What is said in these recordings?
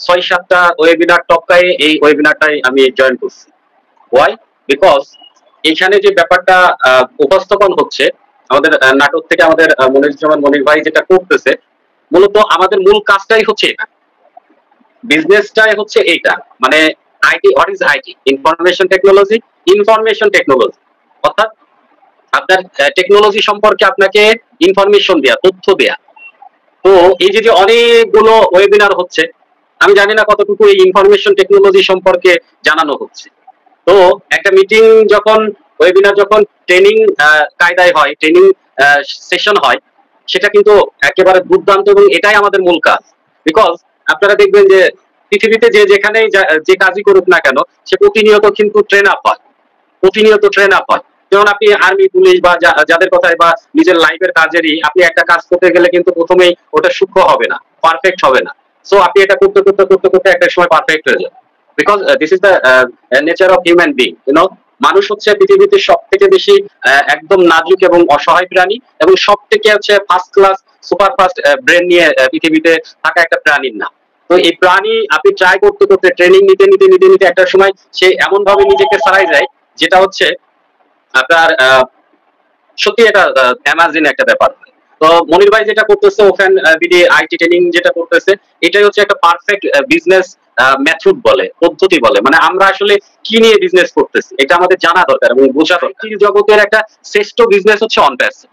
6-7টা webinar টপকায়ে এই ওয়েবিনারটাই আমি join করছি। ওয়াই? বিকজ এখানে যে ব্যাপারটা উপস্থাপন হচ্ছে আমাদের নাটক থেকে আমাদের মনিরুজ্জামান মনির ভাই যেটা করতেছে, মূলত আমাদের মূল কাজটাই হচ্ছে এটা, বিজনেসটাই হচ্ছে এইটা। মানে IT, what is IT? Information technology. Information technology অর্থাৎ আপনার টেকনোলজি সম্পর্কে আপনাকে ইনফরমেশন দেয়া, তথ্য দেয়া। তো এই যে অনেকগুলো ওয়েবিনার হচ্ছে, আমি জানি না কতটুকু এই ইনফরমেশন টেকনোলজি সম্পর্কে জানানো হচ্ছে। তো একটা মিটিং যখন, ওয়েবিনার যখন ট্রেনিং কায়দায় হয়, ট্রেনিং সেশন হয়, সেটা কিন্তু একেবারে দুর্দান্ত এবং এটাই আমাদের মূল কাজ। বিকজ আপনারা দেখবেন যে পৃথিবীতে যে যেখানেই যে কাজই করুক না কেন, সে প্রতিনিয়ত কিন্তু ট্রেন আপ হয়, প্রতিনিয়ত ট্রেন আপ হয়। যেমন আপনি আর্মি, পুলিশ বা যাদের কথায় বা নিজের লাইফের কাজেরই আপনি একটা কাজ করতে গেলে কিন্তু প্রথমেই ওটা সূক্ষ্ম হবে না, পারফেক্ট হবে না। সো আপনি এটা করতে করতে করতে করতে একটা সময় পারফেক্ট হয়ে যাবে। Because this is the nature of human being, মানুষ হচ্ছে পৃথিবীতে সব থেকে বেশি একদম নাজুক এবং অসহায় প্রাণী, এবং সব থেকে হচ্ছে first class super fast brain নিয়ে পৃথিবীতে থাকা একটা প্রাণীর নাম। তো এই প্রাণী আপনি ট্রাই করতে করতে, ট্রেনিং নিতে নিতে নিতে নিতে একটা সময় সে এমন ভাবে নিজেকে ছাড়াই যায়, যেটা হচ্ছে আপনার সত্যি এটা অ্যামাজিং একটা ব্যাপার। তো মনির ভাই যেটা করতেছে, ওখান বিডি আইটি ট্রেনিং যেটা করতেছে, এটাই হচ্ছে একটা পারফেক্ট বিজনেস মেথড বলে, পদ্ধতি বলে। মানে আমরা আসলে কি নিয়ে বিজনেস করতেছি এটা আমাদের জানা দরকার এবং বোঝা দরকার। জগতের একটা শ্রেষ্ঠ বিজনেস হচ্ছে অনপ্যাসিভ।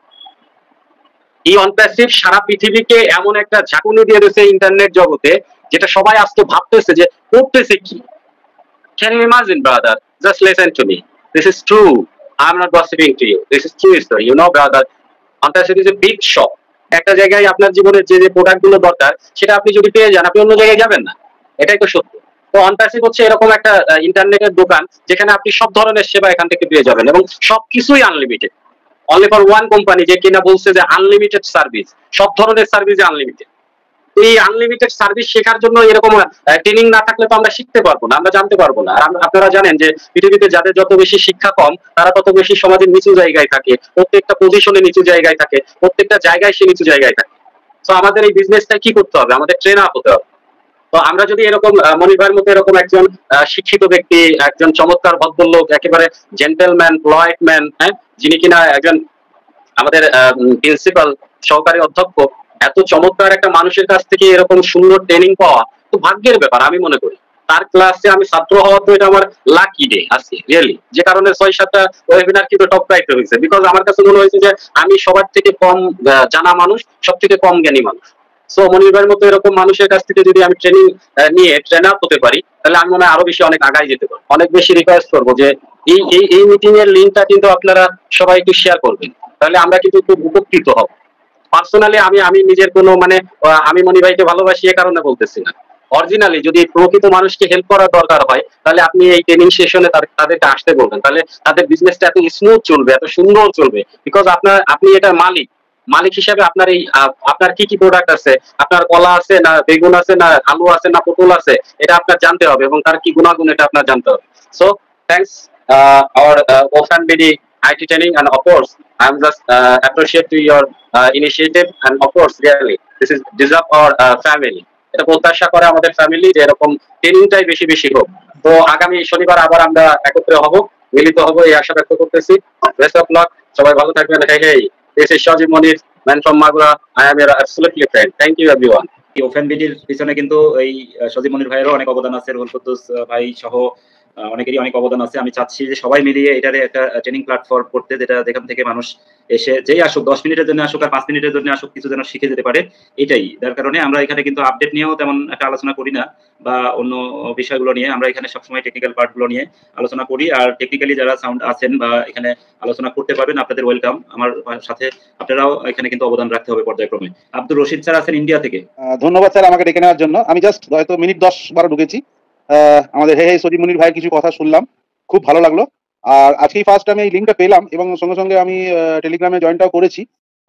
এই অনপ্যাসিভ সারা পৃথিবীকে এমন একটা ঝাঁকুনি দিয়ে দিয়েছে ইন্টারনেট জগতে, যেটা সবাই আজকে ভাবতেছে যে করতেছে কি। Can you imagine, brother? Just listen to me. This is true. I'm not gossiping to you. This is true story. Brother, Antasir is a big shop. একটা জায়গায় আপনার জীবনের যে যে প্রোডাক্ট গুলো দরকার, সেটা আপনি যদি পেয়ে যান, আপনি অন্য জায়গায় যাবেন না। এটাই তো সত্য। তো অনপ্যাসিভ হচ্ছে এরকম একটা ইন্টারনেটের দোকান, যেখানে আপনি সব ধরনের সেবা এখান থেকে পেয়ে যাবেন এবং সবকিছুই unlimited. Only for one company, যে কিনা বলছে যে আনলিমিটেড সার্ভিস, সব ধরনের সার্ভিস আনলিমিটেড। এই আনলিমিটেড সার্ভিস শেখার জন্য এরকম ট্রেনিং না থাকলে তো আমরা শিখতে পারবো না, আমরা জানতে পারবো না। আর আপনারা জানেন যে পৃথিবীতে যাদের যত বেশি শিক্ষা কম, তারা তত বেশি সমাজের নিচু জায়গায় থাকে, প্রত্যেকটা পজিশনে নিচু জায়গায় থাকে, প্রত্যেকটা জায়গায় সে নিচু জায়গায় থাকে। তো আমাদের এই বিজনেসটা কি করতে হবে? আমাদের ট্রেন আপ হতে হবে। তো আমরা যদি এরকম মনির ভাইয়ের মতো এরকম একজন শিক্ষিত ব্যক্তি, একজন চমৎকার ভদ্রলোক, একেবারে জেন্টেলম্যান, পলাইট ম্যান, হ্যাঁ, যিনি কিনা একজন আমাদের প্রিন্সিপাল, সহকারী অধ্যক্ষ, এত চমৎকার একটা মানুষের কাছ থেকে এরকম সুন্দর ট্রেনিং পাওয়া তো ভাগ্যের ব্যাপার আমি মনে করি। তার ক্লাসে আমি ছাত্র হওয়া তো এটা আমার লাকি ডে আজকে রিয়েলি, যে কারণে 6-7টা ওয়েবিনার কিন্তু টপ রাইতে হয়েছে। বিকজ আমার কাছে মনে হয়েছে যে আমি সবার থেকে কম জানা মানুষ, সব থেকে কম জ্ঞানী মানুষ। সো মনির ভাইয়ের মতো এরকম মানুষের কাছ থেকে যদি আমি ট্রেনিং নিয়ে ট্রেন আপ হতে পারি, তাহলে আমি মনে হয় আরো বেশি অনেক আগায় যেতে পারবো। অনেক বেশি রিকোয়েস্ট করবো যে এই মিটিং এর লিঙ্কটা কিন্তু আপনারা সবাই একটু শেয়ার করবেন, তাহলে আমরা কিন্তু খুব উপকৃত হব। পার্সোনালি আমি নিজের কোনো মানে আমি মনি ভাইকে ভালোবাসি এ কারণে বলতেছি না। অরিজিনালি যদি প্রকৃত মানুষকে হেল্প করার দরকার হয়, তাহলে আপনি এই ট্রেনিং সেশনে তাদেরকে আসতে বলবেন, তাহলে তাদের বিজনেসটা এত স্মুথ চলবে, এত সুন্দর চলবে। বিকজ আপনি এটা মালিক। মালিক হিসাবে আপনার এই আপনার কি কি প্রোডাক্ট আছে, আপনার কলা আছে না বেগুন আছে না আলু আছে না পটল আছে, এটা আপনার জানতে হবে এবং তার কি গুণাগুণ এটা আপনার জানতে হবে। So thanks our Ofan BD IT training, and of course I'm just appreciate to your initiative, and of course really this is deserve our family. এটা প্রত্যাশা করে আমাদের ফ্যামিলি যে এরকম ট্রেনিংটাই বেশি বেশি হোক। তো আগামী শনিবার আবার আমরা একত্রে হব, মিলিত হব, এই আশা ব্যক্ত করতেছি। বেস্ট অফ লাক, সবাই ভালো থাকবেন। Hey, this is Shajib Monir, man from Magura. I am your absolutely friend. Thank you everyone. Open বিডির পিছনে কিন্তু এই সজীব মনির ভাইয়েরও অনেক অবদান আছে, রুহুল কুদ্দুস ভাই সহ অনেকেরই অনেক অবদান আছে। আমি চাচ্ছি যে সবাই মিলিয়ে এটারে একটা ট্রেনিং প্ল্যাটফর্ম করতে, যেখান থেকে মানুষ এসে যেই আসুক, 10 মিনিটের জন্য আসুক আর 5 মিনিটের জন্য আসুক, কিছু যেন শিখে যেতে পারে। এটাই যার কারণে আমরা এখানে কিন্তু আপডেট নিয়েও তেমন একটা আলোচনা করি না, বা অন্য বিষয়গুলো নিয়ে। আমরা এখানে সবসময় টেকনিক্যাল পার্টগুলো নিয়ে আলোচনা করি, আর টেকনিক্যালি যারা সাউন্ড আছেন বা এখানে আলোচনা করতে পারবেন, আপনাদের ওয়েলকাম। আমার সাথে আপনারাও এখানে কিন্তু অবদান রাখতে হবে পর্যায়ক্রমে। আব্দুর রশিদ স্যার আছেন ইন্ডিয়া থেকে। ধন্যবাদ স্যার আমাকে ডেকে নেওয়ার জন্য। আমি জাস্ট হয়তো মিনিট 10-12 ঢুকেছি। আমাদের সজীব মনির ভাইয়ের কিছু কথা শুনলাম, খুব ভালো লাগলো। আর আজকেই ফার্স্ট আমি এই লিঙ্কটা পেলাম এবং সঙ্গে সঙ্গে আমি টেলিগ্রামে জয়েনটাও করেছি।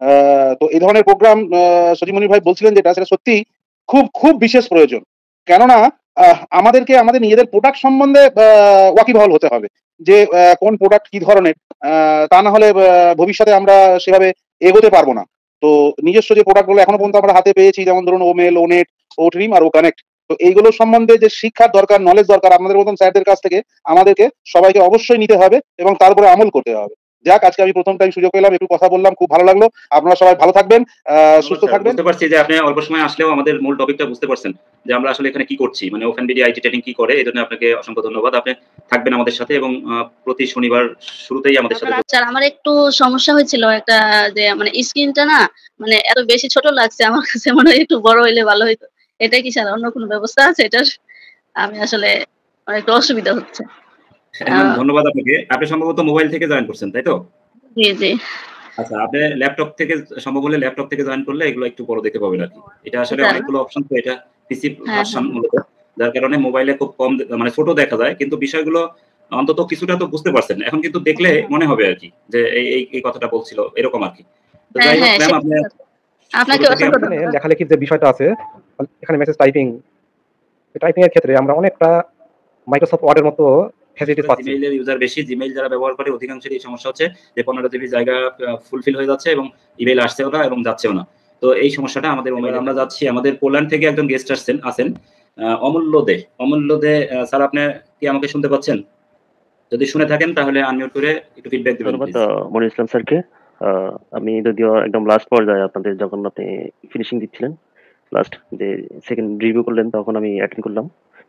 তো এই ধরনের প্রোগ্রাম সজীব মনির ভাই বলছিলেন যেটা, সেটা সত্যি খুব খুব বিশেষ প্রয়োজন। কেননা আমাদেরকে আমাদের নিজেদের প্রোডাক্ট সম্বন্ধে ওয়াকিবহাল হতে হবে, যে কোন প্রোডাক্ট কি ধরনের। তা না হলে ভবিষ্যতে আমরা সেভাবে এগোতে পারবো না। তো নিজস্ব যে প্রোডাক্টগুলো এখনো পর্যন্ত আমরা হাতে পেয়েছি, যেমন ধরুন ওমেল, ওনেট, ও ট্রিম আর ও কানেক্ট, তো এইগুলো সম্বন্ধে যে শিক্ষার দরকার, নলেজ দরকার আপনাদের মতন স্যারদের কাছ থেকে আমাদেরকে সবাইকে অবশ্যই নিতে হবে এবং তারপরে আমল করতে হবে। যাক, আজকে আমি প্রথম টাইম সুযোগ পেলাম, একটু কথা বললাম, খুব ভালো লাগলো। আপনারা সবাই ভালো থাকবেন, সুস্থ থাকবেন। বুঝতে পারছি যে আপনি অল্প সময় আসলেও আমাদের মূল টপিকটা বুঝতে পারছেন যে আমরা আসলে এখানে কি করছি, মানে ওপেন বিডি আইটি ট্রেনিং কি করে। এই জন্য আপনাকে অসংখ্য ধন্যবাদ। আপনি থাকবেন আমাদের সাথে এবং প্রতি শনিবার শুরুতেই আমাদের সাথে। স্যার, আমার একটু সমস্যা হয়েছিল একটা, যে মানে স্ক্রিনটা না মানে এত বেশি ছোট লাগছে আমার কাছে, মনে হয় একটু বড় হইলে ভালো হইতো। এটা কি স্যার অন্য কোনো ব্যবস্থা আছে এটার? আমি আসলে একটু অসুবিধা হচ্ছে। ধন্যবাদ আপনাকে। আপনি সম্ভবত মোবাইল থেকে জয়েন করছেন, তাই তো? জি জি। আচ্ছা, আপনি ল্যাপটপ থেকে সম্ভব হলে ল্যাপটপ থেকে জয়েন করলে এগুলো একটু বড় দেখতে পাবেন আর কি। এটা আসলে অনেকগুলো অপশন, তো এটা পিসি ভার্সন মূলত, যার কারণে মোবাইলে খুব কম মানে ছোট দেখা যায়, কিন্তু বিষয়গুলো অন্তত কিছুটা তো বুঝতে পারছেন। এখন কিন্তু দেখলে মনে হবে আর কি যে এই কথাটা বলছিল এরকম আর কি। তো যাই হোক ম্যাম, আপনাকে লেখালেখির যে বিষয়টা আছে এখানে মেসেজ টাইপিং এর ক্ষেত্রে আমরা অনেকটা মাইক্রোসফট ওয়ার্ডের মতো ফ্যাসিলিটিস পাচ্ছি। জিমেইলের ইউজার বেশি, জিমেইল যারা ব্যবহার করে অধিকাংশেরই এই সমস্যা হচ্ছে যে 15 জিবি জায়গা ফুলফিল হয়ে যাচ্ছে এবং ইমেইল আসছেও না এবং যাচ্ছেও না। তো এই সমস্যাটা আমাদের মোবাইলে আমরা যাচ্ছি। আমাদের পোল্যান্ড থেকে একজন গেস্ট আছেন অমূল্য দে। স্যার, আপনি কি আমাকে শুনতে পাচ্ছেন? যদি শুনে থাকেন তাহলে আনমিউট করে একটু ফিডব্যাক দিবেন। ধন্যবাদ মনির ইসলাম স্যারকে। আমি যদিও একদম লাস্ট পর্যায়ে আপনাদের যখন আপনি ফিনিশিং দিচ্ছিলেন, লাস্ট যে সেকেন্ড রিভিউ করলেন, তখন আমি অ্যাটেন্ড করলাম।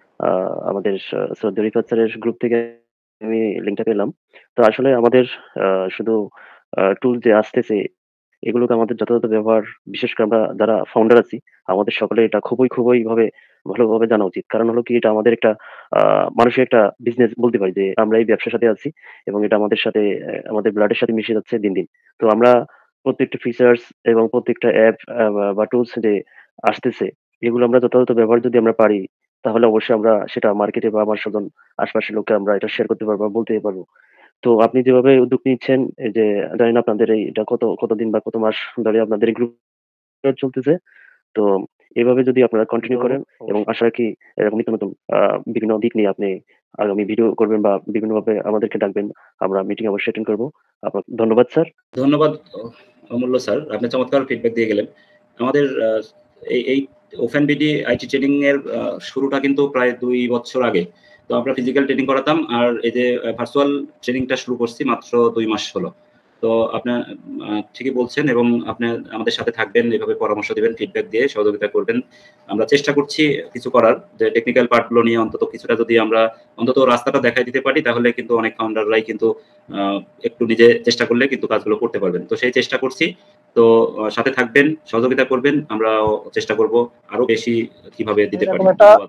আমাদের সৈয়দ রিফাত স্যারের গ্রুপ থেকে আমি লিঙ্কটা পেলাম। তো আসলে আমাদের শুধু টুল যে আসতেছে এগুলোকে আমাদের যথাযথ ব্যবহার, বিশেষ করে আমরা যারা ফাউন্ডার আছি আমাদের সকলে এটা খুবই ভালোভাবে জানা উচিত। কারণ হলো কি, এটা আমাদের একটা মানুষের একটা বিজনেস বলতে পারি, যে আমরা এই ব্যবসার সাথে আছি এবং এটা আমাদের সাথে আমাদের ব্লাডের সাথে মিশে যাচ্ছে দিন দিন। তো আমরা প্রত্যেকটা ফিচার্স এবং প্রত্যেকটা অ্যাপ বা টুলস যে আসতেছে এগুলো আমরা যথাযথ ব্যবহার যদি আমরা পারি, তাহলে অবশ্যই আমরা সেটা মার্কেটে বা আমার স্বজন আশপাশের লোককে আমরা এটা শেয়ার করতে পারবো, বলতে পারবো। তো আপনি যেভাবে উদ্যোগ নিচ্ছেন, এই যে জানি না আপনাদের এটা কতদিন বা কত মাস ধরে আপনাদের এই গ্রুপ চলতেছে, তো এভাবে যদি আপনারা কন্টিনিউ করেন এবং আশা রাখি এরকম নতুন বিভিন্ন দিক নিয়ে আপনি আগামী ভিডিও করবেন বা বিভিন্নভাবে আমাদেরকে ডাকবেন, আমরা মিটিং অবশ্যই অ্যাটেন্ড করবো। আপনাকে ধন্যবাদ স্যার। ধন্যবাদ অমূল্য স্যার, আপনি চমৎকার ফিডব্যাক দিয়ে গেলেন। আমাদের এই ওপেন বিডি আইটি ট্রেনিং এর শুরুটা কিন্তু প্রায় 2 বছর আগে। তো আমরা ফিজিক্যাল ট্রেনিং করাতাম, আর এই যে ভার্চুয়াল ট্রেনিংটা শুরু করছি মাত্র 2 মাস হলো। তো আপনি ঠিকই বলছেন এবং আপনি আমাদের সাথে থাকবেন, এভাবে পরামর্শ দিবেন, ফিডব্যাক দিয়ে সহযোগিতা করবেন। আমরা চেষ্টা করছি কিছু করার, যে টেকনিক্যাল পার্টগুলো নিয়ে অন্তত কিছুটা যদি আমরা অন্তত রাস্তাটা দেখাই দিতে পারি, তাহলে কিন্তু অনেক ফাউন্ডাররাই কিন্তু একটু নিজে চেষ্টা করলে কিন্তু কাজগুলো করতে পারবেন। তো সেই চেষ্টা করছি। তো সাথে থাকবেন, সহযোগিতা করবেন, আমরা চেষ্টা করব আরো বেশি কিভাবে দিতে পারি।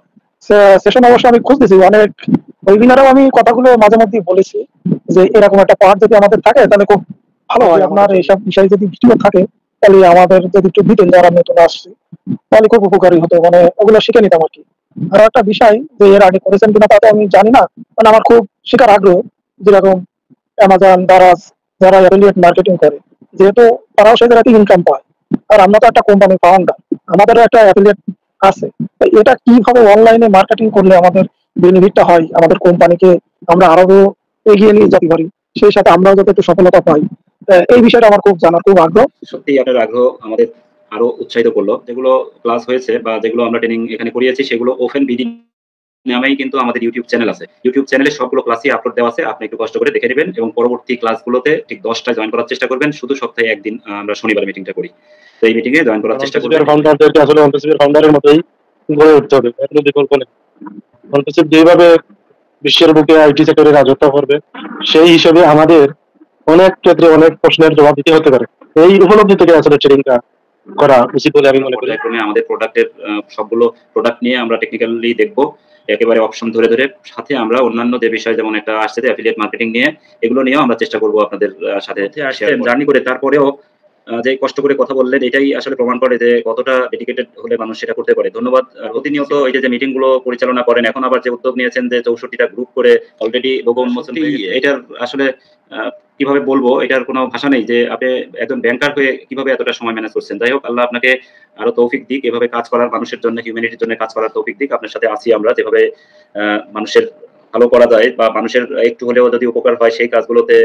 সেশন অবশ্য আমি খুঁজতেছি, অনেক ওয়েবিনারেও আমি কথাগুলো মাঝে মধ্যে বলেছি যে এরকম একটা পার্ট যদি আমাদের থাকে তাহলে খুব ভালো হয়। আপনার এইসব বিষয়ে যদি ভিডিও থাকে তাহলে আমাদের যদি একটু ডিটেল যারা নতুন আসছে তাহলে খুব উপকারী হতো, মানে ওগুলো শিখে নিতাম আর কি। আর একটা বিষয় যে এর আগে করেছেন কিনা তা তো আমি জানি না, মানে আমার খুব শেখার আগ্রহ, যেরকম অ্যামাজন, দারাজ যারা অ্যাফিলিয়েট মার্কেটিং করে, যেহেতু তারাও সেই জায়গাতে ইনকাম পায়, আর আমরা তো একটা কোম্পানি ফাউন্ডার, আমাদেরও একটা অ্যাফিলিয়েট আছে। এটা কিভাবে অনলাইনে মার্কেটিং করলে আমাদের বেনিফিটটা হয়, আমাদের কোম্পানিকে আমরা আরো এগিয়ে নিয়ে যেতে পারি, সেই সাথে আমরাও যাতে একটু সফলতা পাই, এই বিষয়টা আমার খুব জানার খুব আগ্রহ। সত্যি আপনার আগ্রহ আমাদের আরো উৎসাহিত করলো। যেগুলো ক্লাস হয়েছে বা যেগুলো আমরা ট্রেনিং এখানে করিয়েছি সেগুলো ওপেন বিডি নামেই কিন্তু আমাদের ইউটিউব চ্যানেল আছে। ইউটিউব চ্যানেলে সবগুলো ক্লাসই আপলোড দেওয়া আছে, আপনি একটু কষ্ট করে দেখে নেবেন এবং পরবর্তী ক্লাসগুলোতে ঠিক 10টায় জয়েন করার চেষ্টা করবেন। শুধু সপ্তাহে একদিন আমরা শনিবার মিটিংটা করি, তো এই মিটিংয়ে জয়েন করার চেষ্টা করবেন। ফাউন্ডারদেরকে আসলে অনপ্রেসিভের ফাউন্ডারের মতোই গড়ে উঠতে হবে, কোনো বিকল্প নেই। অনপ্রেসিভ যেভাবে বিশ্বের বুকে আইটি সেক্টরে রাজত্ব করবে, সেই হিসেবে আমাদের অনেক ক্ষেত্রে অনেক প্রশ্নের জবাব দিতে হতে পারে। এই উপলব্ধি থেকে আসলে ট্রেনিংটা করা উচিত বলে আমি মনে করি। আমাদের প্রোডাক্টের সবগুলো প্রোডাক্ট নিয়ে আমরা টেকনিক্যালি দেখবো, একেবারে অপশন ধরে সাথে আমরা অন্যান্য যে বিষয় যেমন একটা আসছে অ্যাফিলিয়েট মার্কেটিং নিয়ে, এগুলো নিয়েও আমরা চেষ্টা করবো আপনাদের সাথে জার্নি করে। তারপরেও যে কষ্ট করে কথা বললেন, এটাই আসলে প্রমাণ করে যে কতটা ডেডিকেটেড হলে মানুষ সেটা করতে পারে। ধন্যবাদ। প্রতিনিয়ত এই যে মিটিং গুলো পরিচালনা করেন, এখন আবার যে উদ্যোগ নিয়েছেন যে 64টা গ্রুপ করে অলরেডি লোগো উন্মোচন, এটার আসলে কিভাবে বলবো, এটার কোনো ভাষা নেই যে আপনি একজন ব্যাংকার হয়ে কিভাবে এতটা সময় ম্যানেজ করছেন। যাই হোক, আল্লাহ আপনাকে আরো তৌফিক দিক, এভাবে কাজ করার, মানুষের জন্য, হিউম্যানিটির জন্য কাজ করার তৌফিক দিক। আপনার সাথে আছি আমরা, যেভাবে মানুষের ভালো করা যায় বা মানুষের একটু হলেও যদি উপকার হয় সেই কাজগুলোতে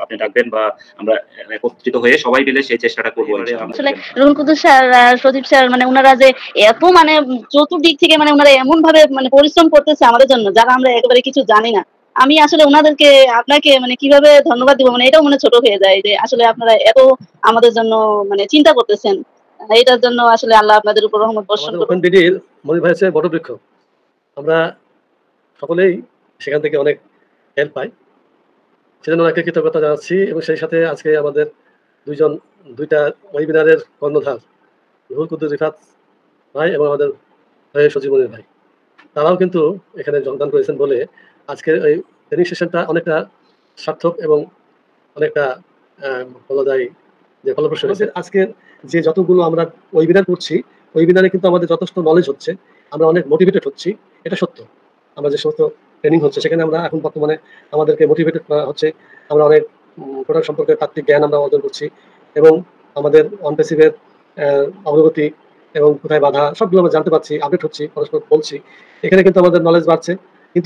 আপনি ডাকবেন বা আমরা একত্রিত হয়ে সবাই মিলে সেই চেষ্টাটা করবো। আসলে রুহুল কুদ্দুস স্যার আর সজীব স্যার মানে ওনারা যে এত মানে চতুর্দিক থেকে মানে ওনারা এমন ভাবে মানে পরিশ্রম করতেছে আমাদের জন্য, যারা আমরা একেবারে কিছু জানি না। আমি আসলে ওনাদেরকে আপনাকে মানে কিভাবে ধন্যবাদ দিব, মানে এটাও মনে ছোট হয়ে যায় যে আসলে আপনারা এত আমাদের জন্য মানে চিন্তা করতেছেন। এটার জন্য আসলে আল্লাহ আপনাদের উপর রহমত বর্ষণ করুন। ওপেন বিডির মনির ভাই হচ্ছে বটবৃক্ষ, আমরা সকলেই সেখান থেকে অনেক হেল্প পাই, সেজন্য অনেক কৃতজ্ঞতা জানাচ্ছি। এবং সেই সাথে আজকে আমাদের দুইটা ওয়েবিনারের কর্ণধার রুহুল কুদ্দুস রিফাত ভাই এবং আমাদের সজীব মনির ভাই, তারাও কিন্তু এখানে যোগদান করেছেন বলে আজকের এই ট্রেনিং সেশনটা অনেকটা সার্থক এবং অনেকটা বলা যায় যে ফলপ্রসূ হয়েছে। আজকের যে যতগুলো আমরা ওয়েবিনার করছি, ওয়েবিনারে কিন্তু আমাদের যথেষ্ট নলেজ হচ্ছে, আমরা অনেক মোটিভেটেড হচ্ছি, এটা সত্য। আমরা যে সমস্ত ট্রেনিং হচ্ছে সেখানে আমরা এখন বর্তমানে আমাদেরকে মোটিভেটেড করা হচ্ছে, আমরা অনেক প্রোডাক্ট সম্পর্কে তাত্ত্বিক জ্ঞান আমরা অর্জন করছি এবং আমাদের অনপেসিভের অগ্রগতি এবং কোথায় বাধা সবগুলো আমরা জানতে পারছি, আপডেট হচ্ছি, পরস্পর বলছি। এখানে কিন্তু আমাদের নলেজ বাড়ছে, কিন্তু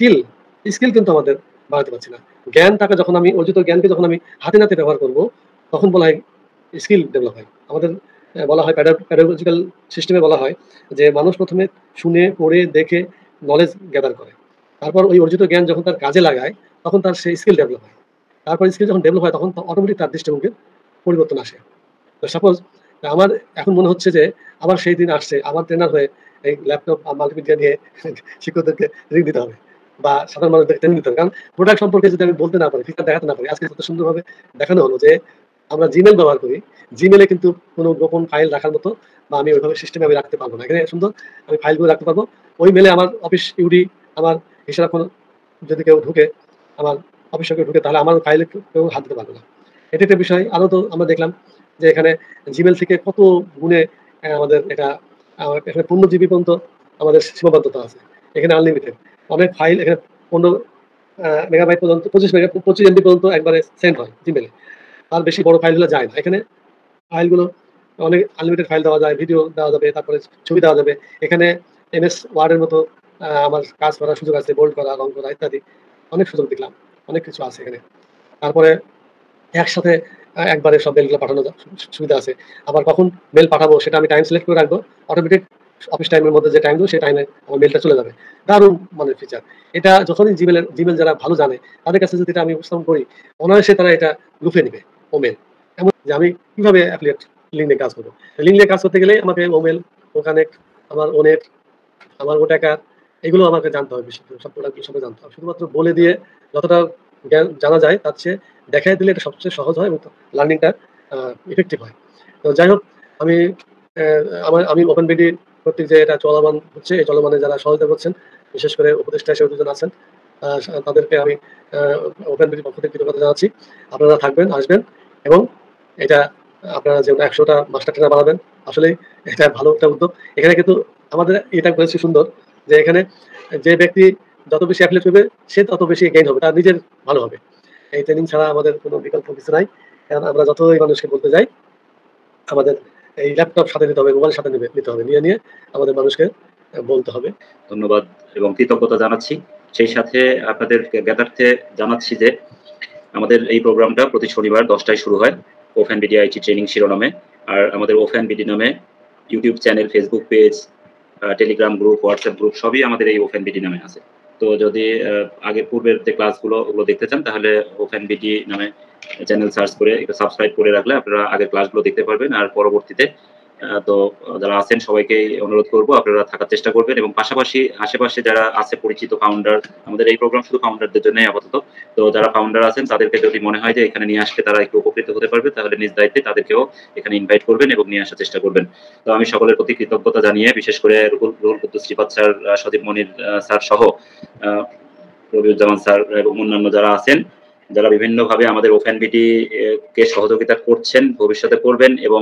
স্কিল কিন্তু আমাদের বাড়াতে পারছি না। জ্ঞানটাকে যখন আমি অর্জিত জ্ঞানকে যখন আমি হাতে নাতে ব্যবহার করব, তখন বলা হয় স্কিল ডেভেলপ হয়। আমাদের বলা হয় প্যাডাগজিক্যাল সিস্টেমে বলা হয় যে মানুষ প্রথমে শুনে পড়ে দেখে নলেজ গ্যাদার করে, তারপর ওই অর্জিত জ্ঞান যখন তার কাজে লাগায় তখন তার সেই স্কিল ডেভেলপ হয়। তারপর স্কিল যখন ডেভেলপ হয় তখন অটোমেটিক তার দৃষ্টিভঙ্গির পরিবর্তন আসে। তো সাপোজ আমার এখন মনে হচ্ছে যে আবার সেই দিন আসছে, আমার ট্রেনার হয়ে এই ল্যাপটপ আর মাল্টিমিডিয়া নিয়ে শিক্ষকদেরকে ট্রেনিং দিতে হবে বা সাধারণ মানুষদেরকে ট্রেনিং দিতে হবে। কারণ প্রোডাক্ট সম্পর্কে যদি আমি বলতে না পারি, ফিচার দেখাতে না পারি, আজকে কত সুন্দরভাবে দেখানো হলো যে আমরা জিমেল ব্যবহার করি, জিমেলে কিন্তু কোনো গোপন ফাইল রাখার মতো বা আমি ওইভাবে সিস্টেমে আমি রাখতে পারবো না। এখানে সুন্দর আমি ফাইলগুলো রাখতে পারবো। ওই মেলে আমার অফিস ইউডি, আমার হিসাব যদি কেউ ঢুকে, আমার অফিসে কেউ ঢুকে, তাহলে আমার ফাইলে কেউ হাত দিতে পারবে না। এটা একটা বিষয়। আরও তো আমরা দেখলাম যে এখানে জিমেল থেকে কত গুণে আমাদের এটা এখানে 15 জিবি পর্যন্ত আমাদের সীমাবদ্ধতা আছে, এখানে আনলিমিটেড অনেক ফাইল, এখানে 15 মেগাবাইট পর্যন্ত 25 এমবি পর্যন্ত একবারে সেন্ড হয় জিমেলে, আর বেশি বড় ফাইলগুলো যায় না। এখানে ফাইলগুলো অনেক আনলিমিটেড ফাইল দেওয়া যায়, ভিডিও দেওয়া যাবে, তারপরে ছবি দেওয়া যাবে। এখানে MS ওয়ার্ডের মতো আমার কাজ করার সুযোগ আছে, বোল্ড করা, রং করা ইত্যাদি অনেক সুযোগ দেখলাম, অনেক কিছু আছে এখানে। তারপরে একসাথে একবারে সব মেলগুলো পাঠানো সুবিধা আছে। আবার কখন মেল পাঠাবো সেটা আমি টাইম সিলেক্ট করে রাখবো, অটোমেটিক অফিস টাইমের মধ্যে যে টাইম দেবো সেই টাইমে আমার মেলটা চলে যাবে। দারুণ মানের ফিচার এটা। যখনই জিমেল যারা ভালো জানে তাদের কাছে যদি এটা আমি উপস্থাপন করি, অনায়াসে তারা এটা লুফে নেবে ওমেল। এমন যে আমি কিভাবে অ্যাফিলিয়েট লিঙ্ক নিয়ে কাজ করবো, লিঙ্ক নিয়ে কাজ করতে গেলে আমাকে ওমেল, ওকানেক্ট, আমার ওনেট, আমার ওটাকার, এগুলো আমাকে জানতে হবে, সব প্রোডাক্টগুলো সবাই জানতে হবে। শুধুমাত্র বলে দিয়ে যতটা জ্ঞান জানা যায় তার চেয়ে দেখাই দিলে এটা সবচেয়ে সহজ হয় এবং লার্নিংটা ইফেক্টিভ হয়। তো যাই হোক, আমি ওপেন বিডি কর্তৃক যে এটা চলমান হচ্ছে, এই চলমানে যারা সহযোগিতা করছেন, বিশেষ করে উপদেষ্টা হিসেবে দুজন আছেন, তাদেরকে আমি ওপেন বিডির পক্ষ থেকে কৃতজ্ঞতা জানাচ্ছি। আপনারা থাকবেন, আসবেন এবং এটা আপনারা যে 100টা মাস্টার ট্রেনার বানাবেন, আসলে এটা ভালো একটা উদ্যোগ। এখানে কিন্তু আমাদের এটা করেছি সুন্দর যে এখানে যে ব্যক্তি যত বেশি অ্যাফিলিয়েট করবে সে তত বেশি গেইন হবে, তার নিজের ভালো হবে। এই ট্রেনিং ছাড়া আমাদের কোনো বিকল্প কিছু নাই। কারণ আমরা যতই মানুষকে বলতে যাই, আমাদের এই ল্যাপটপ সাথে নিতে হবে, মোবাইল সাথে নিতে হবে, নিয়ে আমাদের মানুষকে বলতে হবে। ধন্যবাদ এবং কৃতজ্ঞতা জানাচ্ছি। সেই সাথে আপনাদের জ্ঞাতার্থে জানাচ্ছি যে আমাদের এই প্রোগ্রামটা প্রতি শনিবার 10টায় শুরু হয় ওপেন বিডি আইটি ট্রেনিং শিরোনামে। আর আমাদের ওপেন বিডি নামে YouTube channel, Facebook page, Telegram group, WhatsApp group সবই আমাদের এই ওপেন বিডি নামে আছে। তো যদি আগের পূর্বের যে ক্লাসগুলো ওগুলো দেখতে চান, তাহলে ওপেন বিডি নামে চ্যানেল সার্চ করে একটু সাবস্ক্রাইব করে রাখলে আপনারা আগের ক্লাসগুলো দেখতে পারবেন। আর পরবর্তীতে তো যারা আছেন সবাইকে অনুরোধ করবো আপনারা থাকার চেষ্টা করবেন এবং পাশাপাশি আশেপাশে যারা আছে পরিচিত ফাউন্ডার, আমাদের এই প্রোগ্রাম শুধু ফাউন্ডারদের জন্যই আপাতত, তো যারা ফাউন্ডার আছেন তাদেরকে যদি মনে হয় যে এখানে নিয়ে আসলে তারা একটু উপকৃত হতে পারবে, তাহলে নিজ দায়িত্বে তাদেরকেও এখানে ইনভাইট করবেন এবং নিয়ে আসার চেষ্টা করবেন। তো আমি সকলের প্রতি কৃতজ্ঞতা জানিয়ে, বিশেষ করে রুহুল কুদ্দুস রিফাত স্যার, সজীব মনির স্যার সহ রবিউজ্জামান স্যার এবং অন্যান্য যারা আছেন, যারা বিভিন্নভাবে আমাদের ওপেন বিডি কে সহযোগিতা করছেন, ভবিষ্যতে করবেন এবং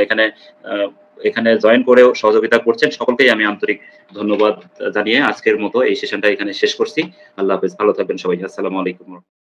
এখানে জয়েন করেও সহযোগিতা করছেন, সকলকেই আমি আন্তরিক ধন্যবাদ জানিয়ে আজকের মতো এই সেশনটা এখানে শেষ করছি। আল্লাহ হাফেজ, ভালো থাকবেন সবাই। আসসালামু আলাইকুম।